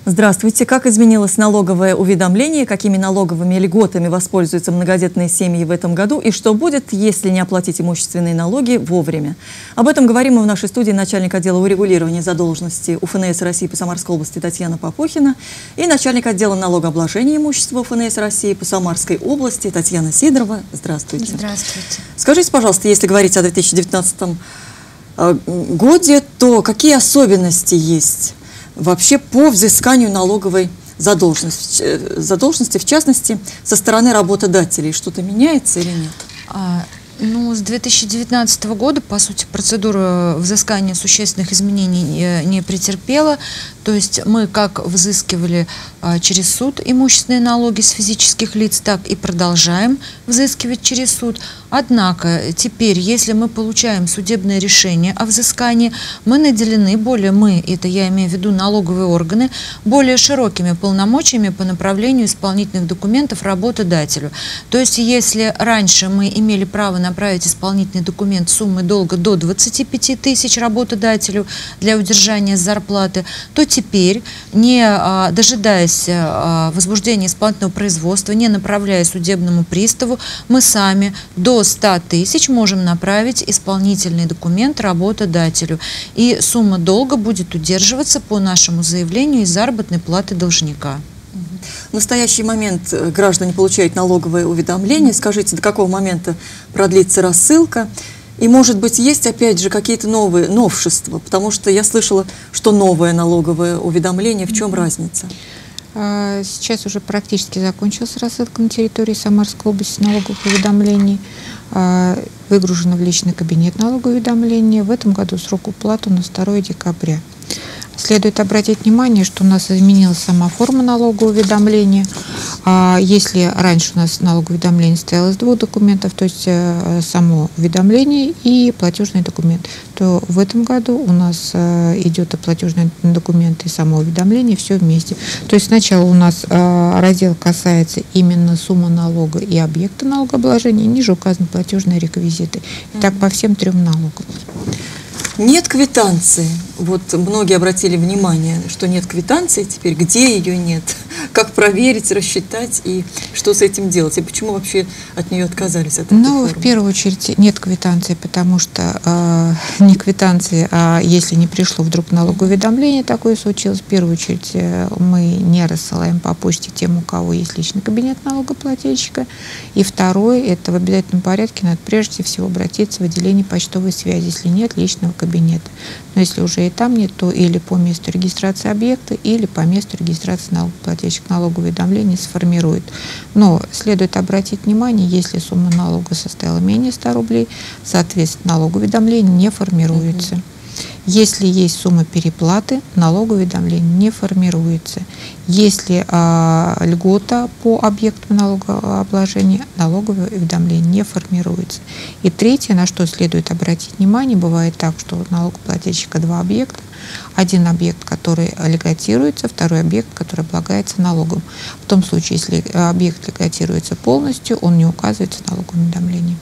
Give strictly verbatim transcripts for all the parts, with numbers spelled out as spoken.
Здравствуйте. Как изменилось налоговое уведомление, какими налоговыми льготами воспользуются многодетные семьи в этом году и что будет, если не оплатить имущественные налоги вовремя? Об этом говорим мы в нашей студии начальник отдела урегулирования задолженности УФНС России по Самарской области Татьяна Попухина и начальник отдела налогообложения имущества УФНС России по Самарской области Татьяна Сидорова. Здравствуйте. Здравствуйте. Скажите, пожалуйста, если говорить о две тысячи девятнадцатом годе, то какие особенности есть вообще по взысканию налоговой задолженности, задолженности, в частности, со стороны работодателей? Что-то меняется или нет? А, ну, с две тысячи девятнадцатого года, по сути, процедура взыскания существенных изменений не, не претерпела. То есть мы как взыскивали а, через суд имущественные налоги с физических лиц, так и продолжаем взыскивать через суд. Однако теперь, если мы получаем судебное решение о взыскании, мы наделены более, мы, это я имею в виду налоговые органы, более широкими полномочиями по направлению исполнительных документов работодателю. То есть если раньше мы имели право направить исполнительный документ суммы долга до двадцати пяти тысяч работодателю для удержания зарплаты, то теперь, не а, дожидаясь а, возбуждения исполнительного производства, не направляя судебному приставу, мы сами до ста тысяч можем направить исполнительный документ работодателю. И сумма долга будет удерживаться по нашему заявлению из заработной платы должника. В настоящий момент граждане получают налоговое уведомление. Скажите, до какого момента продлится рассылка? И, может быть, есть, опять же, какие-то новые новшества? Потому что я слышала, что новое налоговое уведомление. В чем разница? Сейчас уже практически закончилась рассылка на территории Самарской области налоговых уведомлений. Выгружено в личный кабинет налоговое уведомление. В этом году срок уплаты на второе декабря. Следует обратить внимание, что у нас изменилась сама форма налогового уведомления. Если раньше у нас налоговое уведомление состояло из двух документов, то есть само уведомление и платежный документ, то в этом году у нас идет и платежный документ, и само уведомление, все вместе. То есть сначала у нас раздел касается именно суммы налога и объекта налогообложения, ниже указаны платежные реквизиты. И так по всем трем налогам. Нет квитанции. Вот многие обратили внимание, что нет квитанции теперь. Где ее нет? Как проверить, рассчитать и что с этим делать? И почему вообще от нее отказались? От ну, в первую очередь нет квитанции, потому что э, не квитанции, а если не пришло вдруг налоговое уведомление, такое случилось, в первую очередь э, мы не рассылаем по почте тем, у кого есть личный кабинет налогоплательщика. И второе, это в обязательном порядке надо прежде всего обратиться в отделение почтовой связи, если нет личного кабинета. Но если уже и там нет, то или по месту регистрации объекта, или по месту регистрации налогоплательщик налоговое уведомление сформирует. Но следует обратить внимание, если сумма налога составила менее ста рублей, соответственно, налоговое уведомление не формируется. Если есть сумма переплаты, налоговое уведомление не формируется. Если а, льгота по объекту налогообложения, налоговое уведомление не формируется. И третье, на что следует обратить внимание, бывает так, что у налогоплательщика два объекта. Один объект, который льготируется, второй объект, который облагается налогом. В том случае, если объект льготируется полностью, он не указывается в налоговом уведомлении.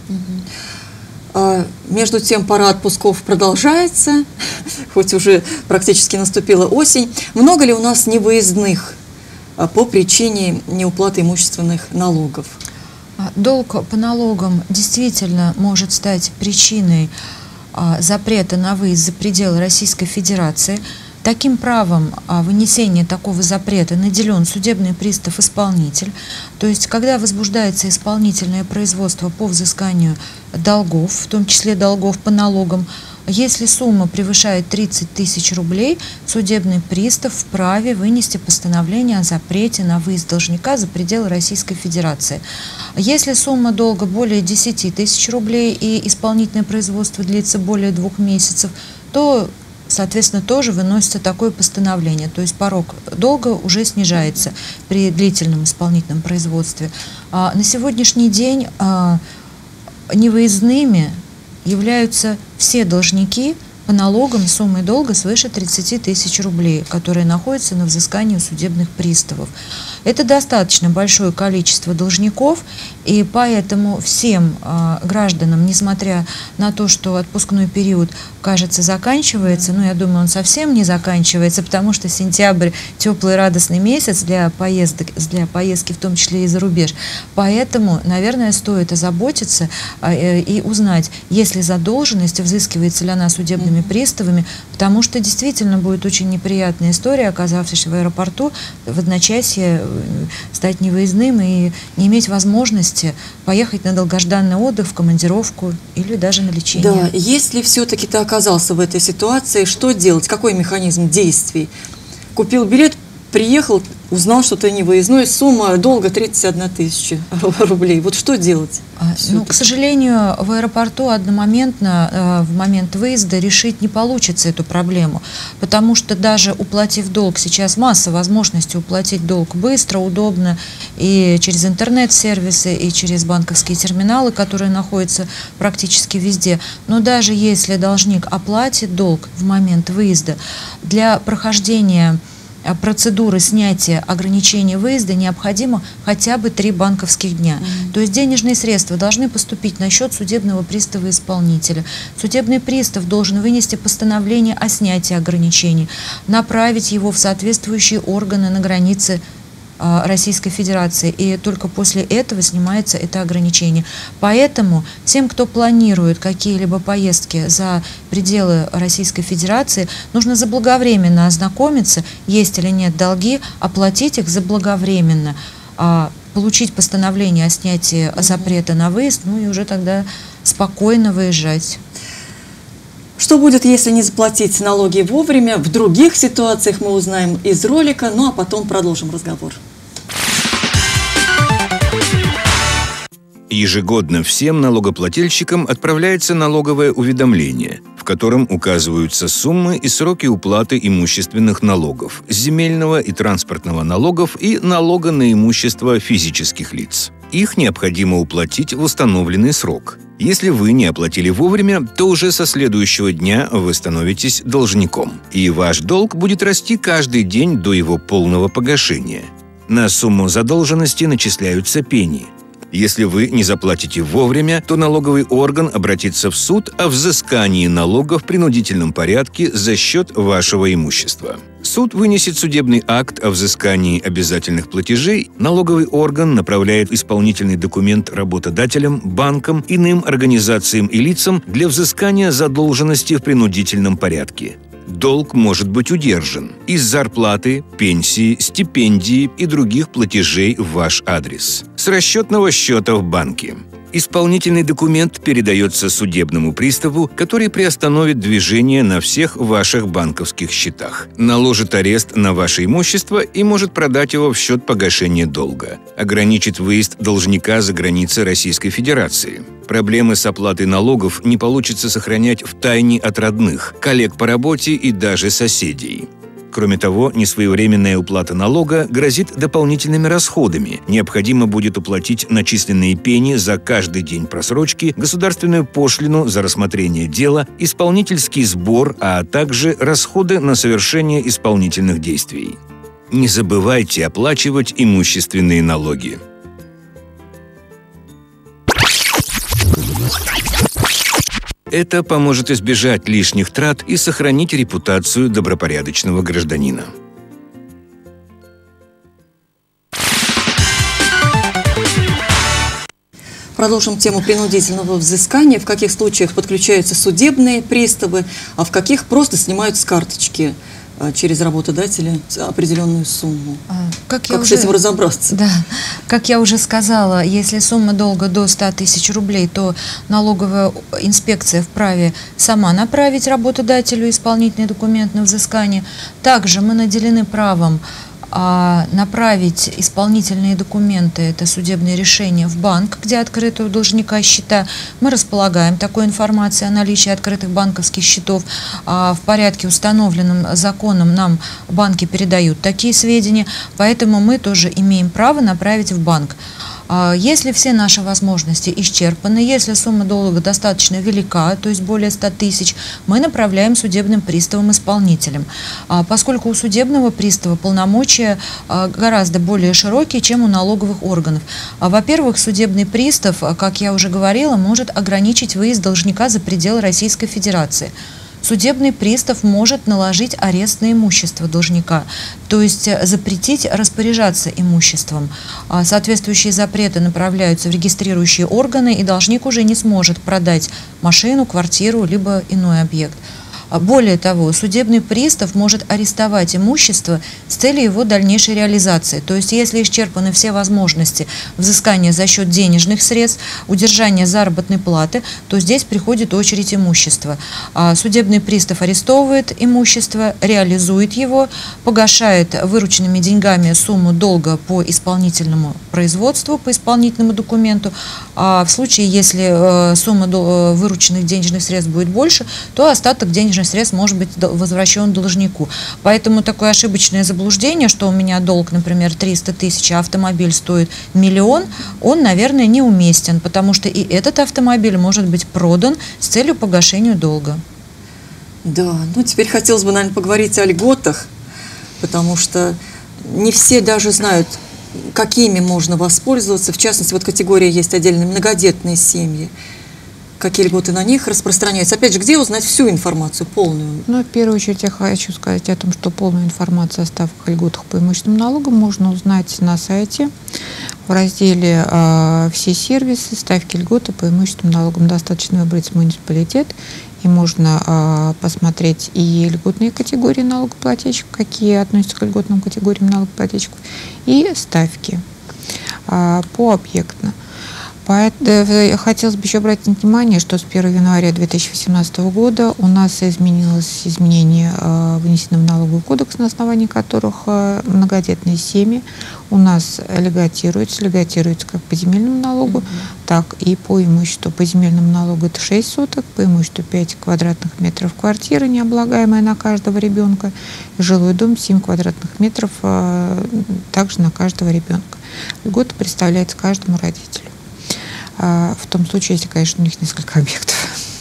Между тем, пора отпусков продолжается, хоть уже практически наступила осень. Много ли у нас невыездных по причине неуплаты имущественных налогов? Долг по налогам действительно может стать причиной запрета на выезд за пределы Российской Федерации. Таким правом вынесения такого запрета наделен судебный пристав-исполнитель. То есть, когда возбуждается исполнительное производство по взысканию долгов, в том числе долгов по налогам, если сумма превышает тридцать тысяч рублей, судебный пристав вправе вынести постановление о запрете на выезд должника за пределы Российской Федерации. Если сумма долга более десяти тысяч рублей и исполнительное производство длится более двух месяцев, то соответственно, тоже выносится такое постановление. То есть порог долга уже снижается при длительном исполнительном производстве. А на сегодняшний день а, невыездными являются все должники, по налогам суммой долга свыше тридцати тысяч рублей, которые находятся на взыскании у судебных приставов. Это достаточно большое количество должников, и поэтому всем э, гражданам, несмотря на то, что отпускной период, кажется, заканчивается, ну, я думаю, он совсем не заканчивается, потому что сентябрь – теплый радостный месяц для поездок, для поездки, в том числе и за рубеж. Поэтому, наверное, стоит озаботиться э, и узнать, есть ли задолженность, взыскивается ли она судебными приставами, потому что действительно будет очень неприятная история, оказавшись в аэропорту, в одночасье стать невыездным и не иметь возможности поехать на долгожданный отдых, в командировку или даже на лечение. Да, если все-таки ты оказался в этой ситуации, что делать? Какой механизм действий? Купил билет, приехал, узнал, что ты не выездной, сумма долга тридцать одна тысяча рублей. Вот что делать? Ну, к сожалению, в аэропорту одномоментно, в момент выезда, решить не получится эту проблему, потому что даже уплатив долг, сейчас масса возможностей уплатить долг быстро, удобно, и через интернет-сервисы, и через банковские терминалы, которые находятся практически везде. Но даже если должник оплатит долг в момент выезда, для прохождения процедуры снятия ограничений выезда необходимо хотя бы три банковских дня. Mm-hmm. То есть денежные средства должны поступить на счет судебного пристава-исполнителя. Судебный пристав должен вынести постановление о снятии ограничений, направить его в соответствующие органы на границе Российской Федерации, и только после этого снимается это ограничение. Поэтому тем, кто планирует какие-либо поездки за пределы Российской Федерации, нужно заблаговременно ознакомиться, есть или нет долги, оплатить их заблаговременно, получить постановление о снятии запрета на выезд, ну и уже тогда спокойно выезжать. Что будет, если не заплатить налоги вовремя? В других ситуациях мы узнаем из ролика, ну а потом продолжим разговор. Ежегодно всем налогоплательщикам отправляется налоговое уведомление, в котором указываются суммы и сроки уплаты имущественных налогов, земельного и транспортного налогов и налога на имущество физических лиц. Их необходимо уплатить в установленный срок. Если вы не оплатили вовремя, то уже со следующего дня вы становитесь должником, и ваш долг будет расти каждый день до его полного погашения. На сумму задолженности начисляются пени. Если вы не заплатите вовремя, то налоговый орган обратится в суд о взыскании налога в принудительном порядке за счет вашего имущества. Суд вынесет судебный акт о взыскании обязательных платежей, налоговый орган направляет исполнительный документ работодателям, банкам, иным организациям и лицам для взыскания задолженности в принудительном порядке. Долг может быть удержан из зарплаты, пенсии, стипендии и других платежей в ваш адрес, с расчетного счета в банке. Исполнительный документ передается судебному приставу, который приостановит движение на всех ваших банковских счетах, наложит арест на ваше имущество и может продать его в счет погашения долга, ограничит выезд должника за границы Российской Федерации. Проблемы с оплатой налогов не получится сохранять в тайне от родных, коллег по работе и даже соседей. Кроме того, несвоевременная уплата налога грозит дополнительными расходами. Необходимо будет уплатить начисленные пени за каждый день просрочки, государственную пошлину за рассмотрение дела, исполнительский сбор, а также расходы на совершение исполнительных действий. Не забывайте оплачивать имущественные налоги. Это поможет избежать лишних трат и сохранить репутацию добропорядочного гражданина. Продолжим тему принудительного взыскания. В каких случаях подключаются судебные приставы, а в каких просто снимают с карточки через работодателя определенную сумму. Как, как уже, с этим разобраться? Да, как я уже сказала, если сумма долга до ста тысяч рублей, то налоговая инспекция вправе сама направить работодателю исполнительный документ на взыскание. Также мы наделены правом а направить исполнительные документы, это судебные решения, в банк, где открыты у должника счета. Мы располагаем такой информацией о наличии открытых банковских счетов. А в порядке, установленном законом, нам банки передают такие сведения, поэтому мы тоже имеем право направить в банк. Если все наши возможности исчерпаны, если сумма долга достаточно велика, то есть более ста тысяч, мы направляем судебным приставам-исполнителям. Поскольку у судебного пристава полномочия гораздо более широкие, чем у налоговых органов. Во-первых, судебный пристав, как я уже говорила, может ограничить выезд должника за пределы Российской Федерации. Судебный пристав может наложить арест на имущество должника, то есть запретить распоряжаться имуществом. Соответствующие запреты направляются в регистрирующие органы, и должник уже не сможет продать машину, квартиру, либо иной объект. Более того, судебный пристав может арестовать имущество с целью его дальнейшей реализации. То есть, если исчерпаны все возможности взыскания за счет денежных средств, удержания заработной платы, то здесь приходит очередь имущества. Судебный пристав арестовывает имущество, реализует его, погашает вырученными деньгами сумму долга по исполнительному производству, по исполнительному документу. А в случае, если сумма вырученных денежных средств будет больше, то остаток денежных средств может быть возвращен должнику. Поэтому такое ошибочное заблуждение, что у меня долг, например, триста тысяч, а автомобиль стоит миллион, он, наверное, неуместен, потому что и этот автомобиль может быть продан с целью погашения долга. Да, ну теперь хотелось бы, наверное, поговорить о льготах, потому что не все даже знают, какими можно воспользоваться. В частности, вот категория есть отдельные многодетные семьи. Какие льготы на них распространяются? Опять же, где узнать всю информацию, полную? Ну, в первую очередь, я хочу сказать о том, что полную информацию о ставках и льготах по имущественным налогам можно узнать на сайте в разделе э, «Все сервисы, ставки, льготы по имущественным налогам». Достаточно выбрать муниципалитет, и можно э, посмотреть и льготные категории налогоплательщиков, какие относятся к льготным категориям налогоплательщиков, и ставки э, пообъектно. Хотелось бы еще обратить внимание, что с первого января две тысячи восемнадцатого года у нас изменилось изменение, внесено в налоговый кодекс, на основании которых многодетные семьи у нас льготируются, льготируются как по земельному налогу, mm-hmm. так и по имуществу. По земельному налогу это шесть соток, по имуществу пять квадратных метров квартиры, необлагаемая на каждого ребенка, жилой дом семь квадратных метров, также на каждого ребенка. Льгота представляется каждому родителю. В том случае, если, конечно, у них несколько объектов.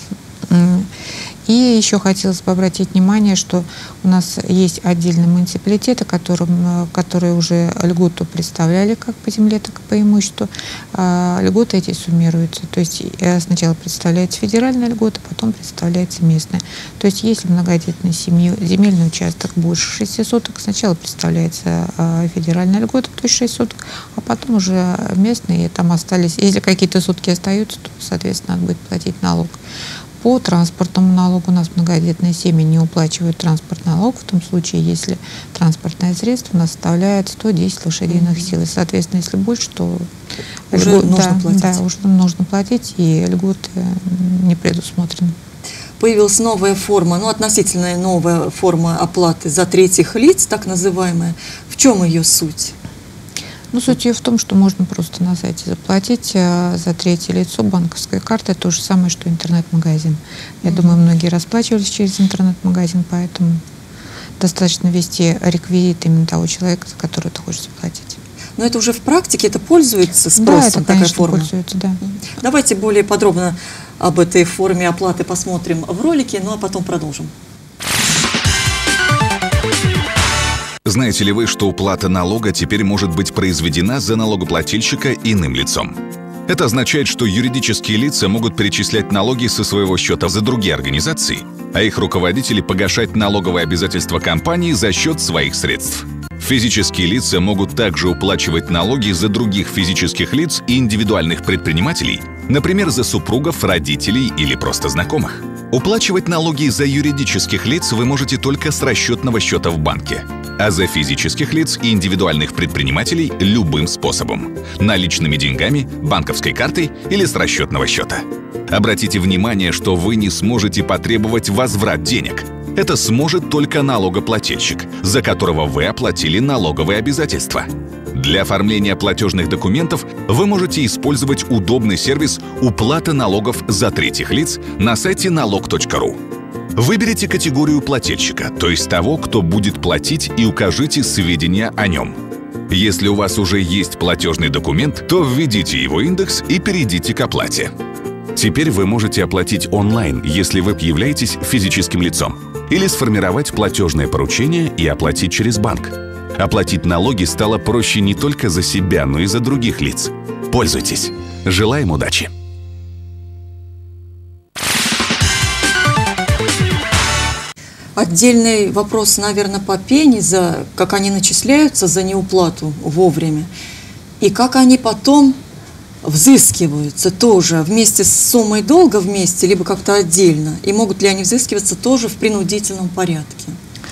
И еще хотелось бы обратить внимание, что у нас есть отдельные муниципалитеты, которым, которые уже льготу представляли как по земле, так и по имуществу. А льготы эти суммируются. То есть сначала представляется федеральная льгота, потом представляется местная. То есть если в многодетной семье земельный участок больше шести соток, сначала представляется федеральная льгота, то есть шесть соток, а потом уже местные, там остались. Если какие-то сутки остаются, то, соответственно, надо будет платить налог. По транспортному налогу у нас многодетные семьи не уплачивают транспортный налог в том случае, если транспортное средство у нас составляет сто десять лошадиных mm-hmm. сил. И, соответственно, если больше, то уже льгот, нужно да, платить. Да, уже нужно платить, и льготы не предусмотрены. Появилась новая форма, ну, относительно новая форма оплаты за третьих лиц, так называемая. В чем ее суть? Ну, суть ее в том, что можно просто на сайте заплатить а, за третье лицо банковской картой, то же самое, что интернет-магазин. Я mm-hmm. думаю, многие расплачивались через интернет-магазин, поэтому достаточно ввести реквизит именно того человека, за которого ты хочешь заплатить. Но это уже в практике, это пользуется спросом, да, это, такая конечно, форма? Пользуется, да. Давайте более подробно об этой форме оплаты посмотрим в ролике, ну а потом продолжим. Знаете ли вы, что уплата налога теперь может быть произведена за налогоплательщика иным лицом? Это означает, что юридические лица могут перечислять налоги со своего счета за другие организации, а их руководители погашать налоговые обязательства компании за счет своих средств. Физические лица могут также уплачивать налоги за других физических лиц и индивидуальных предпринимателей, например, за супругов, родителей или просто знакомых. Уплачивать налоги за юридических лиц вы можете только с расчетного счета в банке, а за физических лиц и индивидуальных предпринимателей любым способом – наличными деньгами, банковской картой или с расчетного счета. Обратите внимание, что вы не сможете потребовать возврат денег. Это сможет только налогоплательщик, за которого вы оплатили налоговые обязательства. Для оформления платежных документов вы можете использовать удобный сервис «Уплата налогов за третьих лиц» на сайте налог точка ру. Выберите категорию плательщика, то есть того, кто будет платить, и укажите сведения о нем. Если у вас уже есть платежный документ, то введите его индекс и перейдите к оплате. Теперь вы можете оплатить онлайн, если вы являетесь физическим лицом, или сформировать платежное поручение и оплатить через банк. Оплатить налоги стало проще не только за себя, но и за других лиц. Пользуйтесь. Желаем удачи! Отдельный вопрос, наверное, по пене, за как они начисляются за неуплату вовремя, и как они потом взыскиваются тоже вместе с суммой долга вместе, либо как-то отдельно, и могут ли они взыскиваться тоже в принудительном порядке.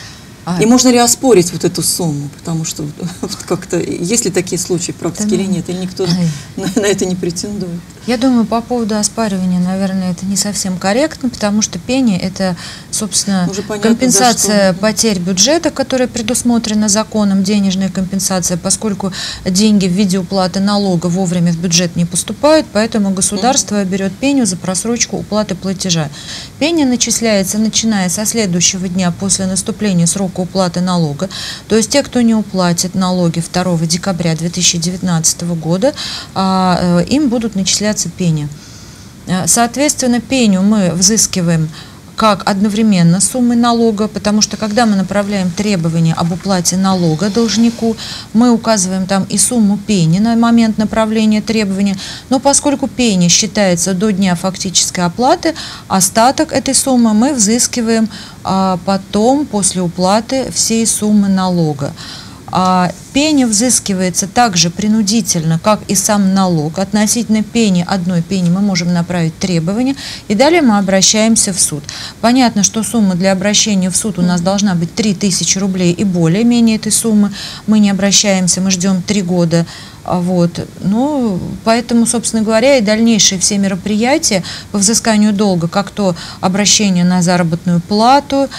И можно ли оспорить вот эту сумму, потому что как-то, есть ли такие случаи в практике или нет, или никто на, на это не претендует? Я думаю, по поводу оспаривания, наверное, это не совсем корректно, потому что пени – это, собственно, понятно, компенсация потерь бюджета, которая предусмотрена законом, денежная компенсация, поскольку деньги в виде уплаты налога вовремя в бюджет не поступают, поэтому государство берет пеню за просрочку уплаты платежа. Пеня начисляется, начиная со следующего дня после наступления срока уплаты налога, то есть те, кто не уплатит налоги второго декабря две тысячи девятнадцатого года, им будут начисляться пени. Соответственно, пеню мы взыскиваем как одновременно с суммой налога, потому что когда мы направляем требования об уплате налога должнику, мы указываем там и сумму пени на момент направления требования, но поскольку пени считается до дня фактической оплаты, остаток этой суммы мы взыскиваем а, потом, после уплаты всей суммы налога. А пени взыскивается также принудительно, как и сам налог. Относительно пени, одной пени мы можем направить требования, и далее мы обращаемся в суд. Понятно, что сумма для обращения в суд у нас должна быть три тысячи рублей и более, менее этой суммы мы не обращаемся, мы ждем три года. Вот. Ну, поэтому, собственно говоря, и дальнейшие все мероприятия по взысканию долга, как то обращение на заработную плату,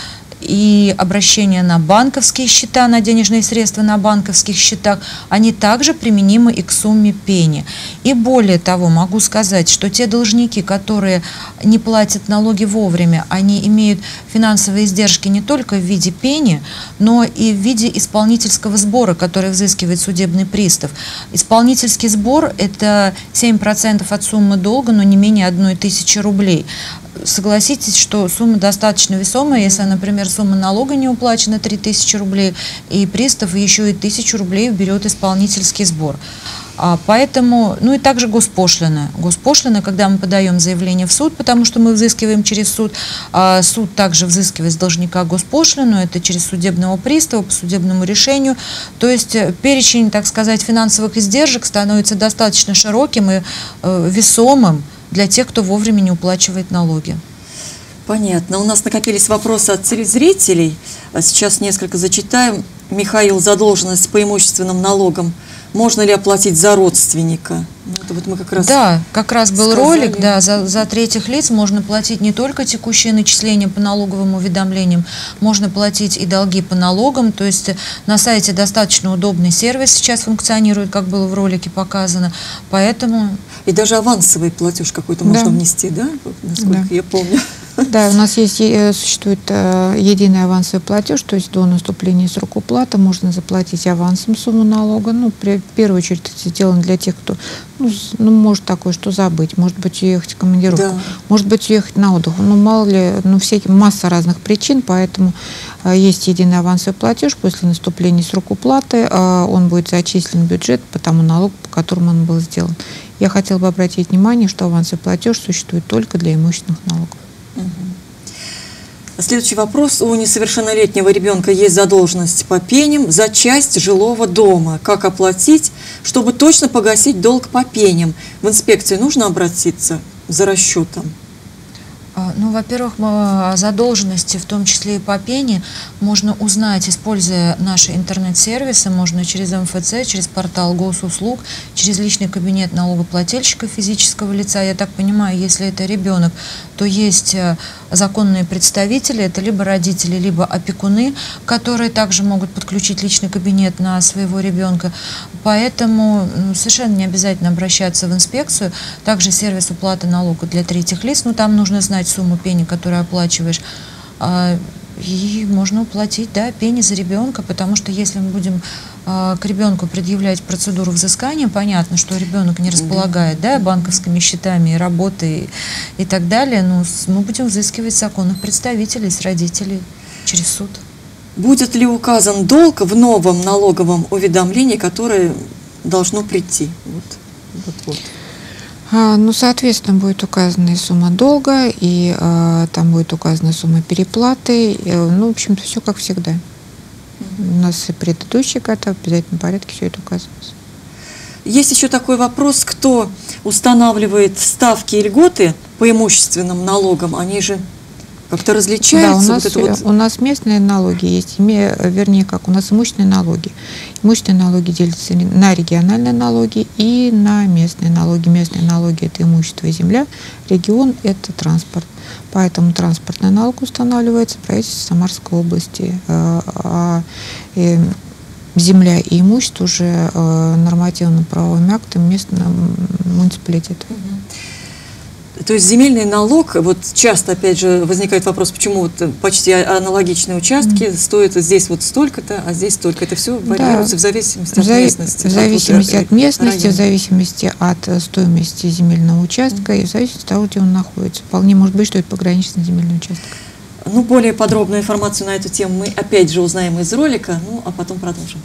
и обращение на банковские счета, на денежные средства на банковских счетах, они также применимы и к сумме пени. И более того, могу сказать, что те должники, которые не платят налоги вовремя, они имеют финансовые издержки не только в виде пени, но и в виде исполнительского сбора, который взыскивает судебный пристав. Исполнительский сбор – это семь процентов от суммы долга, но не менее одной тысячи рублей. Согласитесь, что сумма достаточно весомая, если, например, сумма налога не уплачена три тысячи рублей, и пристав еще и тысячу рублей берет исполнительский сбор. А поэтому, ну и также госпошлина. Госпошлина, когда мы подаем заявление в суд, потому что мы взыскиваем через суд, а суд также взыскивает с должника госпошлину, это через судебного пристава по судебному решению. То есть перечень, так сказать, финансовых издержек становится достаточно широким и э, весомым для тех, кто вовремя не уплачивает налоги. Понятно. У нас накопились вопросы от телезрителей. Сейчас несколько зачитаем. Михаил, задолженность по имущественным налогам можно ли оплатить за родственника? Ну, это вот мы как раз да, как раз был сказали. ролик, да, за, за третьих лиц можно платить не только текущие начисления по налоговым уведомлениям, можно платить и долги по налогам, то есть на сайте достаточно удобный сервис сейчас функционирует, как было в ролике показано, поэтому... И даже авансовый платеж какой-то да. можно внести, да, насколько да. я помню. Да, у нас есть, существует единый авансовый платеж, то есть до наступления срока уплаты можно заплатить авансом сумму налога. Ну, при, в первую очередь это сделано для тех, кто, ну, ну, может такое, что забыть, может быть, уехать в командировку, да. может быть, уехать на отдых. Ну, мало ли, ну, всякие, масса разных причин, поэтому э, есть единый авансовый платеж. После наступления срока уплаты э, он будет зачислен в бюджет по тому налогу, по которому он был сделан. Я хотела бы обратить внимание, что авансовый платеж существует только для имущественных налогов. Следующий вопрос. У несовершеннолетнего ребенка есть задолженность по пеням за часть жилого дома. Как оплатить, чтобы точно погасить долг по пеням? В инспекцию нужно обратиться за расчетом? Ну, во-первых, о задолженности, в том числе и по пене, можно узнать, используя наши интернет-сервисы, можно через эм эф цэ, через портал госуслуг, через личный кабинет налогоплательщика физического лица. Я так понимаю, если это ребенок, то есть законные представители, это либо родители, либо опекуны, которые также могут подключить личный кабинет на своего ребенка. Поэтому ну, совершенно не обязательно обращаться в инспекцию. Также сервис уплаты налога для третьих лиц, но там нужно знать сумму пени, которую оплачиваешь. И можно уплатить, да, пени за ребенка, потому что если мы будем к ребенку предъявлять процедуру взыскания, понятно, что ребенок не располагает, да, банковскими счетами, работой и так далее, но мы будем взыскивать законных представителей с родителей через суд. Будет ли указан долг в новом налоговом уведомлении, которое должно прийти? Вот, вот, вот. А, ну, соответственно, будет указана и сумма долга, и а, там будет указана сумма переплаты. И, ну, в общем-то, все как всегда. У нас и предыдущий год в обязательном порядке все это указывается. Есть еще такой вопрос, кто устанавливает ставки и льготы по имущественным налогам, они же как-то различаются? Да, у нас, вот это вот... у нас местные налоги есть, вернее, как у нас имущественные налоги. Имущественные налоги делятся на региональные налоги и на местные налоги. Местные налоги – это имущество и земля, регион – это транспорт. Поэтому транспортный налог устанавливается правительством Самарской области, а земля и имущество уже нормативно-правовыми актами местного муниципалитета. То есть земельный налог, вот часто, опять же, возникает вопрос, почему вот почти аналогичные участки mm-hmm. стоят здесь вот столько-то, а здесь столько. Это все варьируется, да, в зависимости от в местности. В зависимости от, от местности, района. В зависимости от стоимости земельного участка mm-hmm. и в зависимости от того, где он находится. Вполне может быть, что это пограничный земельный участок. Ну, более подробную информацию на эту тему мы опять же узнаем из ролика, ну, а потом продолжим.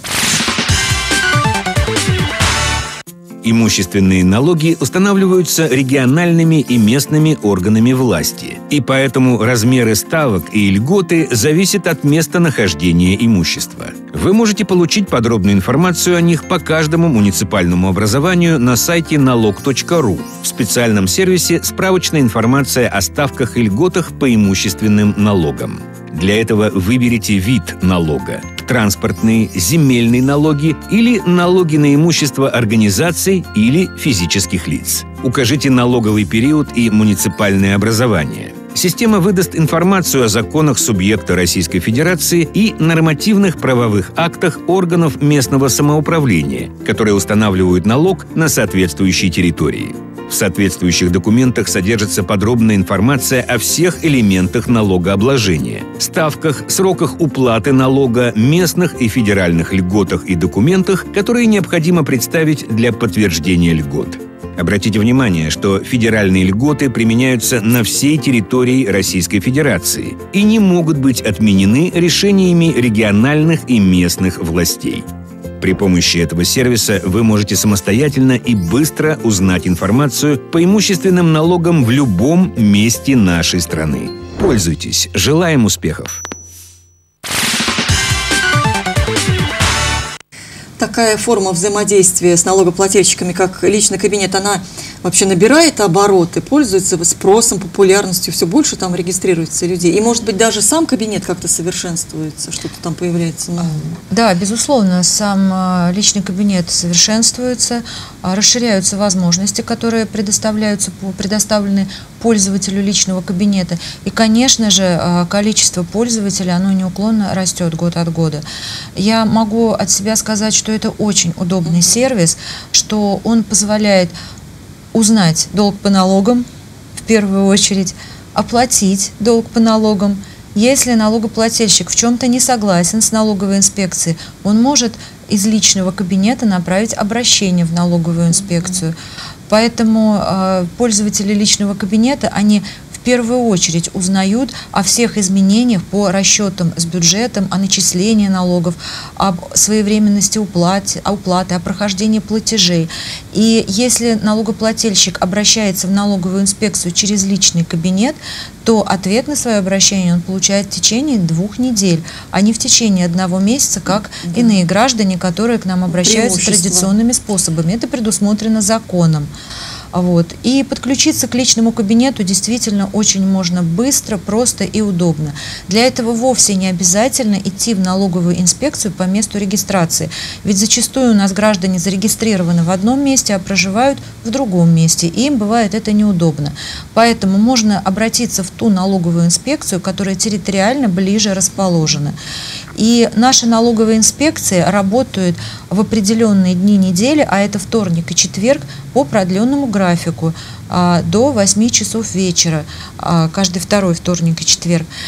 Имущественные налоги устанавливаются региональными и местными органами власти, и поэтому размеры ставок и льготы зависят от местонахождения имущества. Вы можете получить подробную информацию о них по каждому муниципальному образованию на сайте налог точка ру в специальном сервисе «Справочная информация о ставках и льготах по имущественным налогам». Для этого выберите вид налога – транспортные, земельные налоги или налоги на имущество организаций или физических лиц. Укажите налоговый период и муниципальное образование. Система выдаст информацию о законах субъекта Российской Федерации и нормативных правовых актах органов местного самоуправления, которые устанавливают налог на соответствующей территории. В соответствующих документах содержится подробная информация о всех элементах налогообложения, ставках, сроках уплаты налога, местных и федеральных льготах и документах, которые необходимо представить для подтверждения льгот. Обратите внимание, что федеральные льготы применяются на всей территории Российской Федерации и не могут быть отменены решениями региональных и местных властей. При помощи этого сервиса вы можете самостоятельно и быстро узнать информацию по имущественным налогам в любом месте нашей страны. Пользуйтесь. Желаем успехов! Такая форма взаимодействия с налогоплательщиками, как личный кабинет, она вообще набирает обороты, пользуется спросом, популярностью, все больше там регистрируется людей. И, может быть, даже сам кабинет как-то совершенствуется, что-то там появляется новое. Да, безусловно, сам личный кабинет совершенствуется, расширяются возможности, которые предоставляются, предоставлены пользователю личного кабинета. И, конечно же, количество пользователей, оно неуклонно растет год от года. Я могу от себя сказать, что это очень удобный сервис, что он позволяет узнать долг по налогам, в первую очередь, оплатить долг по налогам. Если налогоплательщик в чем-то не согласен с налоговой инспекцией, он может из личного кабинета направить обращение в налоговую инспекцию. Поэтому э, пользователи личного кабинета, они в первую очередь узнают о всех изменениях по расчетам с бюджетом, о начислении налогов, об своевременности уплаты, о уплаты, о прохождении платежей. И если налогоплательщик обращается в налоговую инспекцию через личный кабинет, то ответ на свое обращение он получает в течение двух недель, а не в течение одного месяца, как да. иные граждане, которые к нам обращаются традиционными способами. Это предусмотрено законом. Вот. И подключиться к личному кабинету действительно очень можно быстро, просто и удобно. Для этого вовсе не обязательно идти в налоговую инспекцию по месту регистрации. Ведь зачастую у нас граждане зарегистрированы в одном месте, а проживают в другом месте. И им бывает это неудобно. Поэтому можно обратиться в ту налоговую инспекцию, которая территориально ближе расположена. И наши налоговые инспекции работают в определенные дни недели, а это вторник и четверг, по продленному графику а, до восьми часов вечера, а, каждый второй вторник и четверг.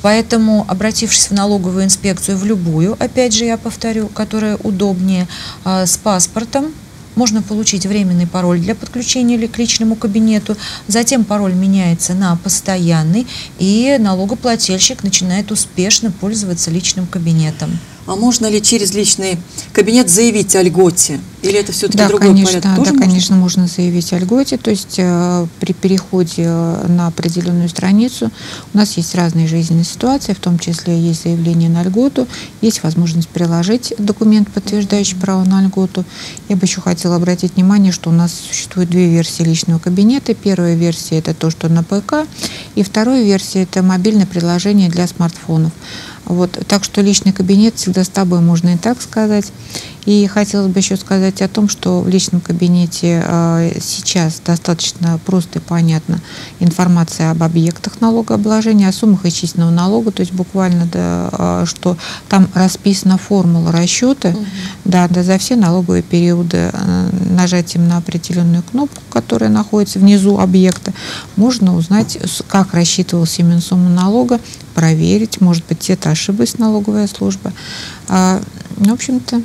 Поэтому, обратившись в налоговую инспекцию, в любую, опять же, я повторю, которая удобнее, с паспортом, можно получить временный пароль для подключения или к личному кабинету. Затем пароль меняется на постоянный, и налогоплательщик начинает успешно пользоваться личным кабинетом. А можно ли через личный кабинет заявить о льготе? Или это все-таки да, другой конечно, порядок? Тоже да, можно? конечно, можно заявить о льготе. То есть э, при переходе на определенную страницу у нас есть разные жизненные ситуации, в том числе есть заявление на льготу, есть возможность приложить документ, подтверждающий право на льготу. Я бы еще хотела обратить внимание, что у нас существует две версии личного кабинета. Первая версия – это то, что на ПК, и вторая версия – это мобильное приложение для смартфонов. Вот, так что личный кабинет всегда с тобой, можно и так сказать. И хотелось бы еще сказать о том, что в личном кабинете э, сейчас достаточно просто и понятно информация об объектах налогообложения, о суммах исчисленного налога, то есть буквально, да, э, что там расписана формула расчета, угу. да, да, за все налоговые периоды. Э, нажатием на определенную кнопку, которая находится внизу объекта, можно узнать, как рассчитывалась именно сумма налога, проверить, может быть, где-то ошиблась налоговая служба. А, в общем-то,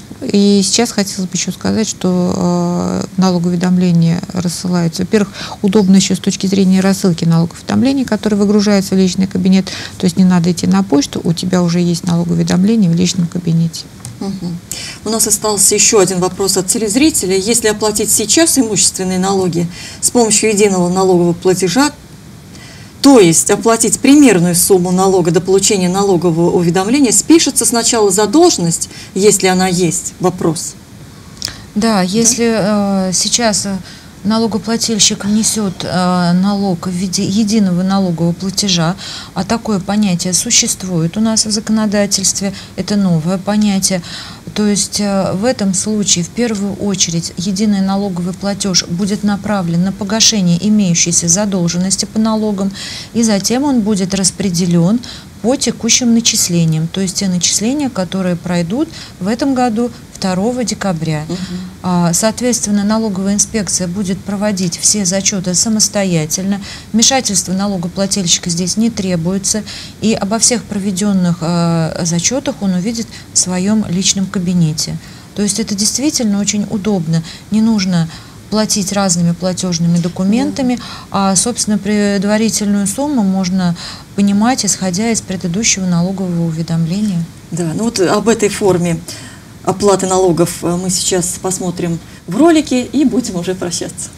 и сейчас хотелось бы еще сказать, что э, налогоуведомления рассылаются. Во-первых, удобно еще с точки зрения рассылки налогоуведомлений, которые выгружаются в личный кабинет. То есть не надо идти на почту, у тебя уже есть налогоуведомление в личном кабинете. Угу. У нас остался еще один вопрос от телезрителя. Если оплатить сейчас имущественные налоги с помощью единого налогового платежа, то есть оплатить примерную сумму налога до получения налогового уведомления, спишется сначала задолженность, если она есть? Вопрос. Да, если да? Э, сейчас э, налогоплательщик несет э, налог в виде единого налогового платежа, а такое понятие существует у нас в законодательстве, это новое понятие. То есть э, в этом случае в первую очередь единый налоговый платеж будет направлен на погашение имеющейся задолженности по налогам, и затем он будет распределен по текущим начислениям, то есть те начисления, которые пройдут в этом году второго декабря. Угу. Соответственно, налоговая инспекция будет проводить все зачеты самостоятельно, вмешательство налогоплательщика здесь не требуется, и обо всех проведенных э, зачетах он увидит в своем личном кабинете. То есть это действительно очень удобно, не нужно платить разными платежными документами, а, собственно, предварительную сумму можно понимать, исходя из предыдущего налогового уведомления. Да, ну вот об этой форме оплаты налогов мы сейчас посмотрим в ролике и будем уже прощаться.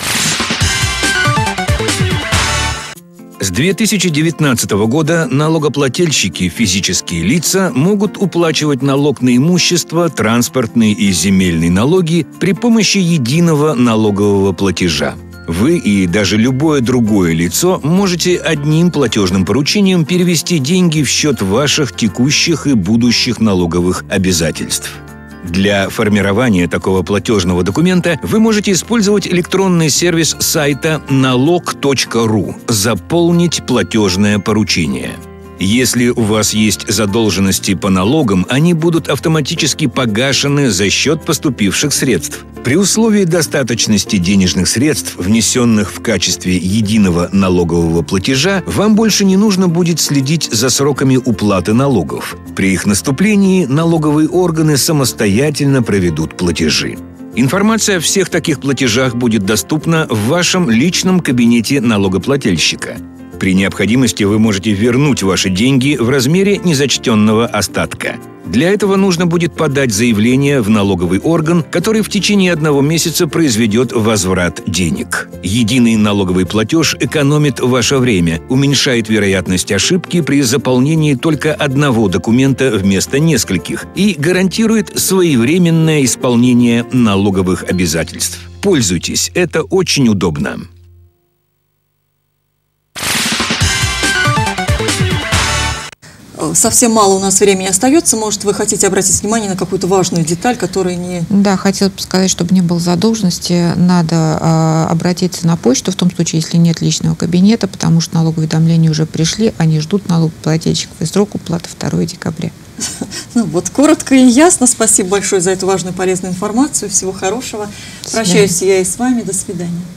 С две тысячи девятнадцатого года налогоплательщики, физические лица, могут уплачивать налог на имущество, транспортные и земельные налоги при помощи единого налогового платежа. Вы и даже любое другое лицо можете одним платежным поручением перевести деньги в счет ваших текущих и будущих налоговых обязательств. Для формирования такого платежного документа вы можете использовать электронный сервис сайта налог точка ру «Заполнить платежное поручение». Если у вас есть задолженности по налогам, они будут автоматически погашены за счет поступивших средств. При условии достаточности денежных средств, внесенных в качестве единого налогового платежа, вам больше не нужно будет следить за сроками уплаты налогов. При их наступлении налоговые органы самостоятельно проведут платежи. Информация о всех таких платежах будет доступна в вашем личном кабинете налогоплательщика. При необходимости вы можете вернуть ваши деньги в размере незачтенного остатка. Для этого нужно будет подать заявление в налоговый орган, который в течение одного месяца произведет возврат денег. Единый налоговый платеж экономит ваше время, уменьшает вероятность ошибки при заполнении только одного документа вместо нескольких и гарантирует своевременное исполнение налоговых обязательств. Пользуйтесь, это очень удобно. Совсем мало у нас времени остается. Может, вы хотите обратить внимание на какую-то важную деталь, которая не... Да, хотелось бы сказать, чтобы не было задолженности, надо э, обратиться на почту, в том случае, если нет личного кабинета, потому что налоговые уведомления уже пришли, они ждут налогоплательщиков, и срок уплаты второго декабря. Ну вот, коротко и ясно. Спасибо большое за эту важную, полезную информацию. Всего хорошего. Прощаюсь я и с вами. До свидания.